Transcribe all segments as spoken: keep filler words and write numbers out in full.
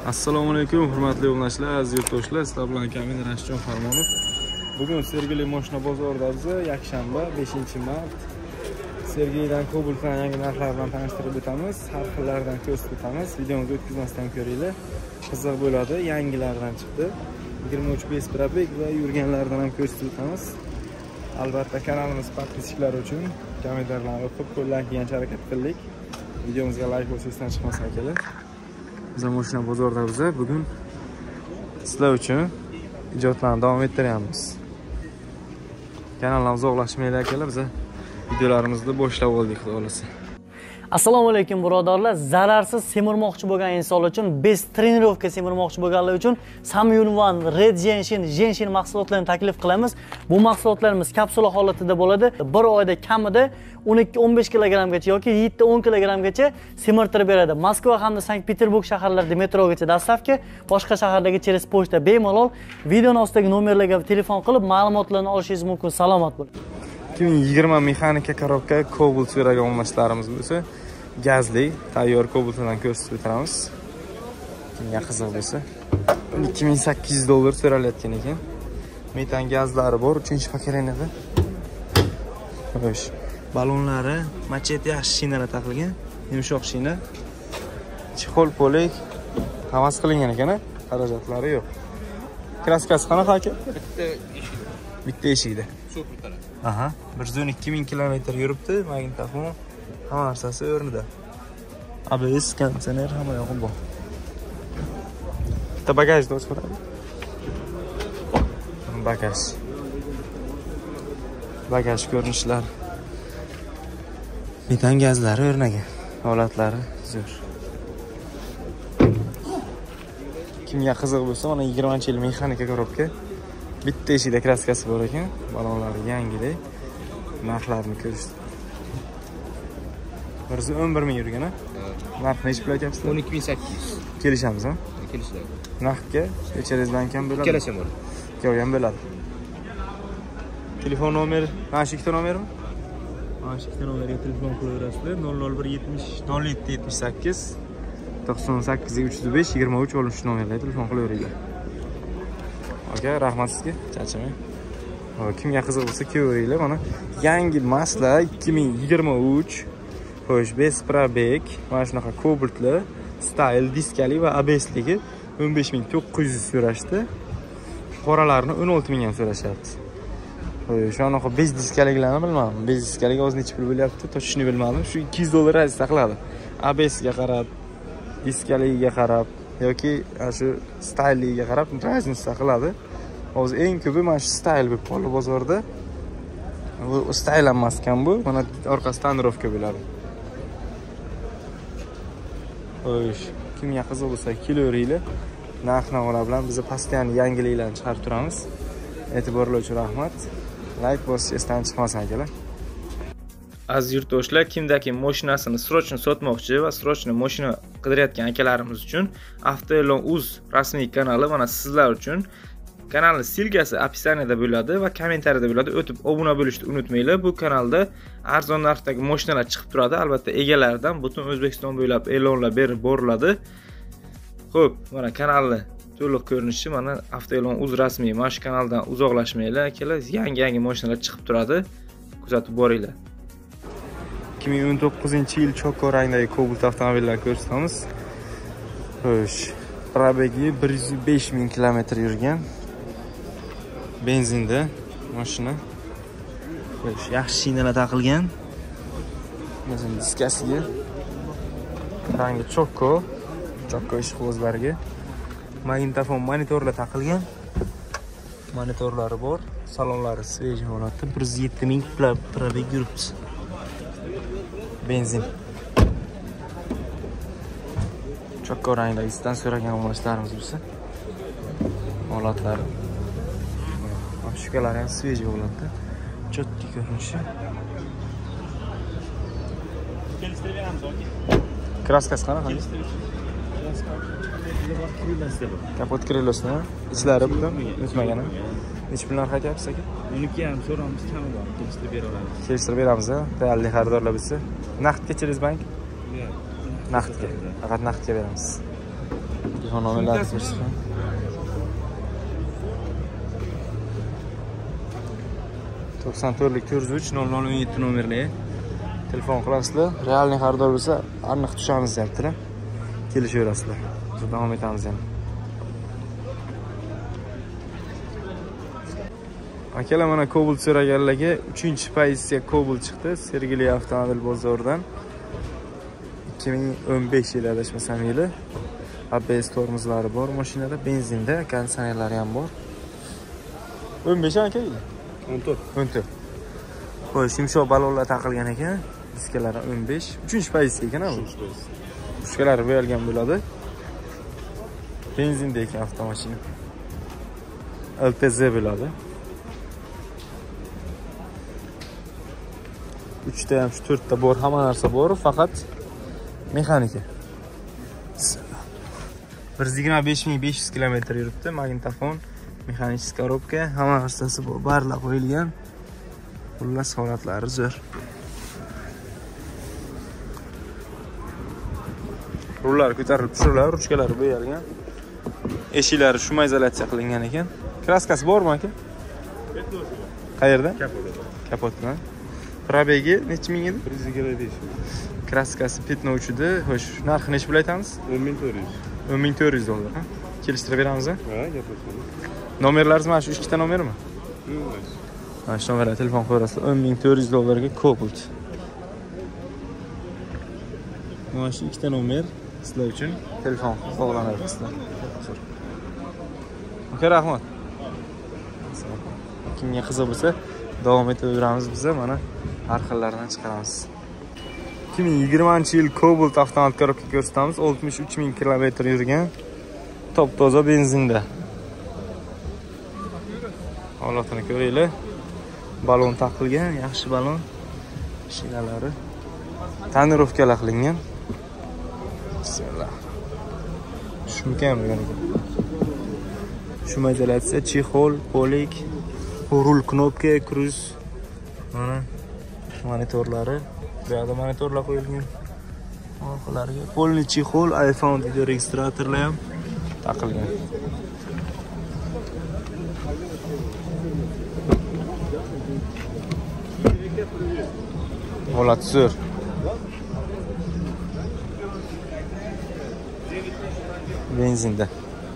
Assalomu alaykum, hurmatli obunachilar, aziz yurtdoshlar. Sizlar bilan Kamil Rashidjon Farmonov. Bugun Sergeli Moshina bozorida biz yakshanba beshinchi mart Sergelidan Cobalt'dan yangi narxlar bilan tanishtirib o'tamiz. Har xillaridan ko'rsatib o'tamiz. Videomizni o'tkazmasdan ko'ringlar. Qiziq bo'ladi. Yangilardan chiqdi. yigirma uch bes probeg va yurganlardan ham ko'rsatib o'tamiz. Albatta kanalimiz podpischilar uchun kommentarlarni o'qib, qo'llangancha harakat qildik. Videomizga like bosib esdan chiqmasa kerak. Biz mashina bozorda biz bugun sizlar uchun ijodlarni davom ettiryapmiz. Kanaldan uzoqlashmaylar akalar, biz videolarimizni boshlab oldik, xudo xolasa. Assalomu alaykum birodarlar. Zararsiz semirmoqchi bo'lgan insonlar uchun, best trenirovka semirmoqchi bo'lganlar uchun Samyun One Red Genshin Genshin mahsulotlarini taklif qilamiz. Bu mahsulotlarimiz kapsula holatida bo'ladi. Bir oyda kamida o'n ikki o'n besh kilogrammgacha yoki yetti o'n kilogrammgacha semirtirib beradi. Moskva hamda Sankt-Peterburg shaharlarida metrogacha dastavka, boshqa shaharlarga через pochta bemalol. Videoning ostidagi nomerlarga telefon qilib ma'lumotlarni olishingiz mumkin. Salomat bo'ling. ikki ming yigirma mexanika korobka Cobalt so'ragan obunachilarimiz bo'lsa, gazli tayyor Cobaltdan ko'rsatib o'tiramiz. Kimga qiziq bo'lsa, ikki ming sakkiz yuz dollar so'ralayotgan ekan. Metan gazlari bor, uchinchi pokoleniyada. Xo'sh, balonlari machet yaxshi shinalar taqilgan, yumshoq shina. Chexol polik havas qilingan ekan, xarajatlari yo'q. Kraskasi qanaqa aka? Bitta eshik. Bitta eshikda. Aha, bir yuz o'n ikki ming kilometr yuribdi, magnitofon, hamma narsasi o'rnida. A B S, konditsioner hamma yo'q bu. Bitta bagajni ochib bagaj. Bagaj ko'rinishlar. Metan gazlari o'rnagan. Holatlari zo'r. Kimga qiziq bo'lsa, mana yigirmanchi yil mexanika korobka. Bitta eshikda kraskasi bor ekan. Balonlari yangidek. Narxlarini ko'rishdi. bir yuz o'n bir ming yurgan, ha? Narxni nechta aytyapsizlar? o'n ikki ming sakkiz yuz. Kelishamiz, ha? Kelishamiz. Narxga becharingizdan kam bo'ladi. Kelisham bo'ladi. Ikkovi ham bo'ladi. Telefon nomeri, mana shu ikkita nomermi? Mana shu ikkita nomerga telefon qilaverasizlar. nol nol bir yetmish nol yetti yetmish sakkiz to'qson sakkiz uch yuz besh yigirma uch oltmish nomerga telefon qilaveringlar. Aka, rahmat sizga. Charchamang. Kimga qiziq bo'lsa ko'ringlar, mana yangi Mazda ikki ming yigirma uch xo'sh bes probeg, mana shunaqa Cobaltli, style diskali va A B S'ligi o'n besh ming to'qqiz yuz so'rashdi. Qoralarni o'n olti ming ham so'rashyapti. Xo'sh, anaqa bez diskaliklarni bilmadim. Bez diskaligi o'zi necha pul bo'lyapti, to'shishni bilmadim. Shu ikki yuz dollar raziyasi qiladi. A B S'ga qarab, diskaligiga qarab yoki shu styliga qarab raziyasi qiladi. Hozir eng ko'pi mana shu style bo'lib qoldi bozorda. Bu style emas ekan bu. Mana orqasi tonirovka bo'ladi. Xo'sh, kimga qiziq bo'lsa kelaveringlar. Narx-navolar bilan biz postoyan yangiliklarni chiqarib turamiz. E'tiborlar uchun rahmat. Like bosish esdan chiqmasin akalar. Aziz yurtdoshlar, kimdaki mashinasini srochno sotmoqchi va srochno mashina qidirayotgan akalarimiz uchun Avtoelon.uz rasmiy kanali mana sizlar uchun. Kanalning silkasi описаниеda bo'ladi va kommentariyada bo'ladi. O'tib obuna bo'lishni unutmanglar. Bu kanalda arzon narxdagi mashinalar chiqib turadi. Albatta egalaridan butun O'zbekiston bo'ylab e'lonlar berib boriladi. Xo'p, mana kanalni to'liq ko'rinishi mana Avtoelon.uz rasmiy. Mana shu kanaldan uzoqlashmanglar akalar. Yangi-yangi mashinalar chiqib turadi. Kuzatib boringlar. ikki ming o'n to'qqizinchi yil chokor rangdagi Cobalt avtomobillarni ko'rsatamiz. Xo'sh, probegi bir yuz besh ming kilometr yurgan. Benzinda mashina. Xo'sh, yaxshi shinalar taqilgan. Benzin diskasiga. Rangi chokko, chokko ishqibozlariga. Magnitofon monitorlar taqilgan. Monitorlari bor, salonlari svejiy holatda. bir yuz yetti ming probeg yuribdi. Benzin. Chokko rangdagi isdan so'ragan obunachilarimiz bo'lsa, holatlari. Shukalari ham svejiy holatda. Jotli ko'rinishi. Kraskasi qanaqa? Kapot krelosni, ichlari bilan o'tmagan. Necha pul narx aytyapsiz aka? o'n ikki yarim so'ramiz, kami bor. Kelishtirib bera olamiz. Kelishtirib beramiz, ha? Tayyorli xaridorlar bo'lsa. Naqdga chiringiz bank? Yo'q. Naqdga. Faqat naqdga beramiz. Telefon nomerlari ko'rsating. to'qson to'rtlik to'rt yuz uch nol nol o'n yetti nomerli telefon qilasizlar. Realniy xaridor bo'lsa, aniq tushamiz deyaptilar. Kelishaverasizlar. Biz davom etamiz yana. Akalar, mana Cobalt so'raganlarga uchinchi pozitsiya Cobalt chiqdi. Sergeli avtomobil bozoridan. ikki ming o'n besh yili adashmasam yili. A B S tormozlari bor mashinada, benzinda, konditsionerlari ham bor. o'n besh aka yili? o'n to'rt. o'n to'rt. Qo'y, shimshoq balonlar taqilgan ekan. Diskalari o'n besh. uchinchi pozitsiya ekan bu. uchinchi pozitsiya. Pushkalari bo'yalgan bo'ladi. Benzinda ekan avtomashina. L T Z bo'ladi. uchta ham, to'rtta bor, hamma narsa bor, faqat mexanika. bir yuz yigirma besh ming besh yuz kilometr yuribdi. Magnitofon, mexanik korobka, hamma narsasi bor, barlar qo'yilgan. Xullas holatlari zo'r. Rullar ko'tarilib tushiriladi, ruchkalari bo'yalgan. Eshiklari shuma izolyatsiya qilingan ekan. Kraskasi bormi aka? Qayerda? Kapotda. Kapotda. Probegi necha ming edi? bir yuz yigirma besh. Kraskasi petno uchida. Xo'sh, narxi necha pul aytamiz? o'n ming to'rt yuz. o'n ming to'rt yuz dollar, ha? Kelishtirib beramiz, ha? Ha, gaplashamiz. Nomerlaringiz mana shu ikkita nomermi? Yo'q. Mana shu nomerga telefon qo'yasizlar. o'n ming to'rt yuz dollarga Cobalt. Mana shu ikkita nomer sizlar uchun telefon bog'lanadi sizlar. Aka, rahmat. Kimga qiziq bo'lsa, davom etaveramiz biz mana har xillaridan chiqaramiz. ikki ming yigirmanchi yil Cobalt avtomat korobka ko'rsatamiz. oltmish uch ming kilometr yurgan. Top toza benzinda. Holatini ko'ringlar. Balon taqilgan, yaxshi balon. Shinalari tonirovkalar qilingan. Bismillah. Shumkam bo'lgan ekan. Shuma izolyatsiya, chexol, polik, rul knopka, kruz. Mana monitorlari, bu yerda monitorlar qo'yilgan. Orqalariga polni chexol, iPhone video registratorlar ham taqilgan. Holat zo'r. Benzinda.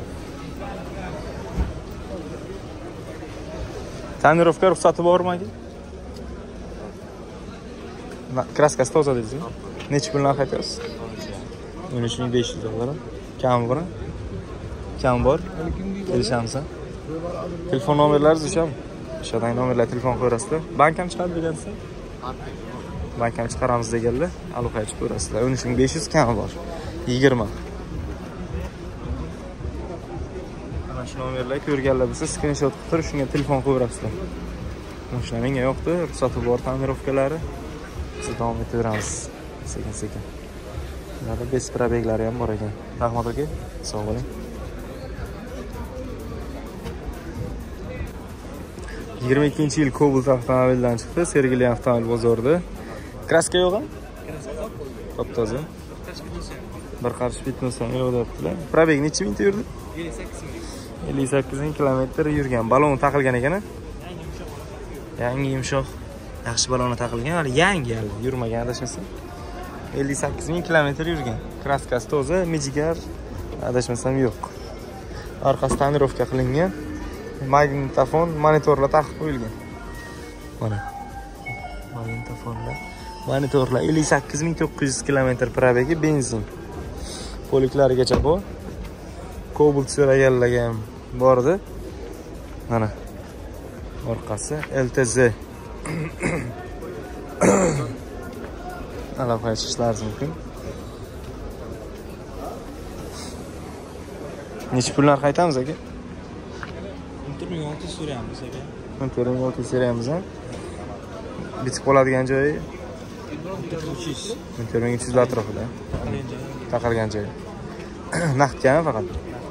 Tonirovka ruxsati bormi aka? Kraskasi toza dedingizmi? Necha puldan qaytasiz? o'n uch ming besh yuz dollar. Kam bor? Kam bor? Kelishamiz. Telefon nomerlaringiz o'shami? O'shadan nomerlar telefon qo'yasizlar. Bank ham chiqarib bergansiz? Bank ham chiqaramiz deganlar. Aloqaga chiqib ko'rasizlar. o'n uch ming besh yuz kam bor. yigirma. Mana shu nomerlar ko'rganlar bo'lsa, screenshot qilib turib, shunga telefon qo'yasizlar. Mashina menga yoqdi, ruxsati bor, tonirovkalari. Biz davom etaveramiz. Sekin-sekin. Ularda bez probeglari ham bor ekan. Rahmat aka. Sog' bo'ling. yigirma ikkinchi yil Cobalt avtomobildan chiqdi. Sergeli avtomobil bozorida. Kraska yo'qmi? Kraska yo'q. Top toza. Bir qarshi fitnesdan yo'q debdilar. Probeg necha mingta yurdi? ellik sakkiz ming. ellik sakkiz ming kilometr yurgan. Balon taqilgan ekan-a? Yangi yumshoq. Yaxshi balon taqilgan, hali yangi hali yurmagan adashmasam. ellik sakkiz ming kilometr yurgan. Kraskasi toza, mijigar adashmasam yo'q. Orqasi tonirovka qilingan. Magnitofon, monitorlar taqib qo'yilgan. Mana. Magnitofonlar, monitorlar ellik sakkiz ming to'qqiz yuz kilometr probegi, benzin. Poliklarigacha bor. Cobalt so'raganlarga ham bordi. Mana. Orqasi L T Z. Aloqa chiqishlaringiz mumkin. Necha pullar qaytamiz aka? o'n to'rt ming olti yuz so'rayapmiz aka. o'n to'rt ming olti yuz so'rayapmiz, ha? Bitib qoladigan joyi o'n to'rt ming uch yuz atrofida. Taqalgan joyi. Naqdgami faqat?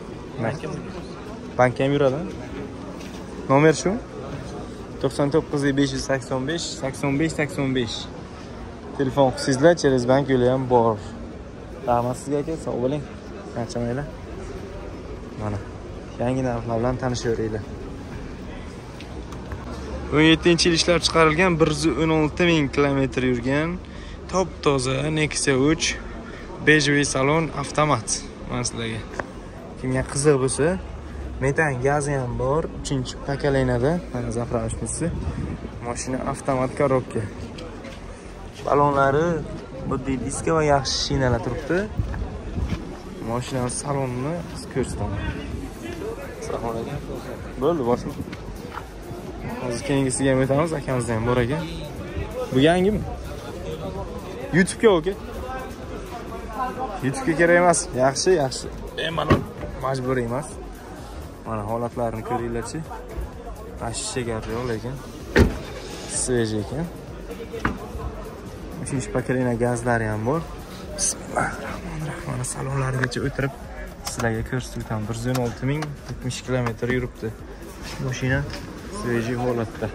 Bankka ham yuradi. Nomer shu? to'qson to'qqiz besh yuz sakson besh sakson besh sakson besh. Telefon qilsangizlar, Cheres Bank yo'li ham bor. Rahmat sizga aka, sog' bo'ling. Charchamaylar. Mana yangi narxlar bilan tanishaveringlar. o'n yettinchi yil ishlab chiqarilgan bir yuz o'n olti ming kilometr yurgan top toza Nexia uch bejviy salon avtomat. Mana sizlarga. Kimga qiziq bo'lsa, metan gazi ham bor, uchinchi pokoleniyada. Mana zapravочницы. Mashina avtomat korobka. Balonlari oddiy diska va yaxshi shinalar turibdi. Mashina salonini ko'rsataman. Assalomu alaykum. Bo'ldi, boshqa. Hozir keyingisiga ham o'tamiz, akamizda ham bor ekan. Bu yangimi? YouTube'ga oka. YouTube'ga kerak emas. Yaxshi, yaxshi. Bemalol majburiy emas. Mana holatlarini ko'ringlarchi. Ashshe gap yo'q lekin svejiy ekan. uchinchi pokoleniya gazlari ham bor. Bismillahirrohmanirrohim. Salonlarigacha o'tirib sizlarga ko'rsatib o'taman. bir yuz o'n olti ming yetmish kilometr yuribdi. Mashina svejiy holatda.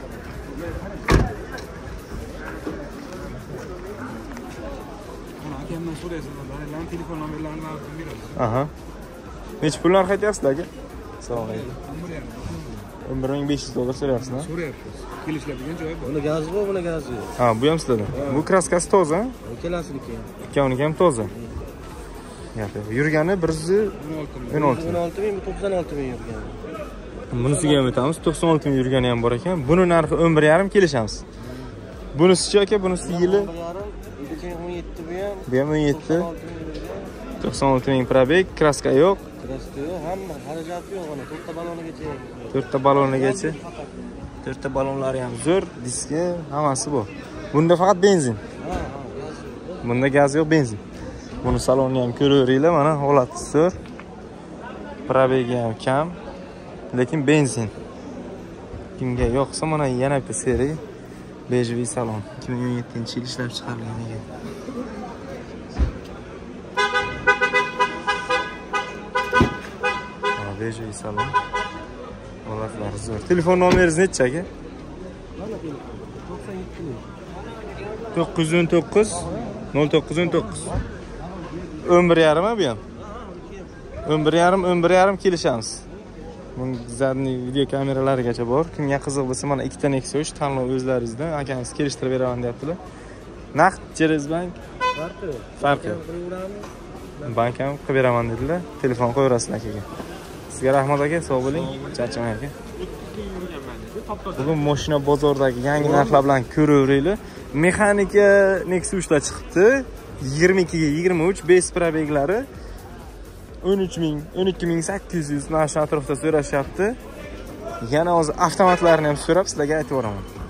Aha. Necha pul narx aytyapsizlar aka? Assalomu alaykum. o'n bir ming besh yuz dollar so'rayapsizmi? So'rayapmiz. Kelishiladigan joyi bor. Buni gazi bor, buni gazi yo'q. Ha, bu ham sizlarda. Bu kraskasi toza? Ikkalasiki ham. Ikkovniki ham toza. Yurgani bir yuz o'n olti ming, to'qson olti ming yurgan. Bunisiga ham o'tamiz. to'qson olti ming yurgani ham bor ekan. Buni narxi o'n bir yarim kelishamiz. Bunisi-chi aka, bunisi yili o'n yetti bu ham. Bu ham o'n yetti. to'qson olti ming probeg, kraska yo'q. Kraska yo'q, hamma xarajati yo'q, ana to'rtta balonigacha. to'rtta balonigacha. to'rtta balonlari ham zo'r, diski, hammasi bor. Bunda faqat benzin. Ha, ha, gaz yo'q. Bunda gaz yo'q, benzin. Buni salonni ham ko'raveringlar, mana holati zo'r. Probegi ham kam, lekin benzin. Kimga yo'qsa, mana yana bitta seriya bejviy salon. ikki ming o'n yettinchi yil ishlab chiqarilgan ekan. Bejviy salon. Holatlari zo'r. Telefon nomeringiz necha aka? Mana telefon. to'qson yetti ming. to'qqiz yuz o'n to'qqiz nol to'qqiz o'n to'qqiz. o'n bir yarim bu ham. o'n bir yarim, o'n bir yarim kelishamiz. Bunga zadniy video kameralarigacha bor. Kimga qiziq bo'lsa, mana ikkita Nexia uch tanlov o'zlaringizdan. Akamiz kelishtirib beraman deyaptilar. Naqd через bank Farqi yo'q. Farqi yo'q. Bank ham qilib beraman dedilar. Telefon qo'yaverasizlar akaga. Sizga rahmat aka, sog' bo'ling. Charchamang aka. Bugun mashina bozordagi yangi narxlar bilan ko'raveringlar. Mexanika Nexia uchlar chiqibdi. yigirma ikkiga yigirma uch bes probeglari o'n uch ming, o'n ikki ming sakkiz yuz mana shu atrofda so'rashyapti. Yana o'zi avtomatlarni ham so'rab sizlarga aytib boraman.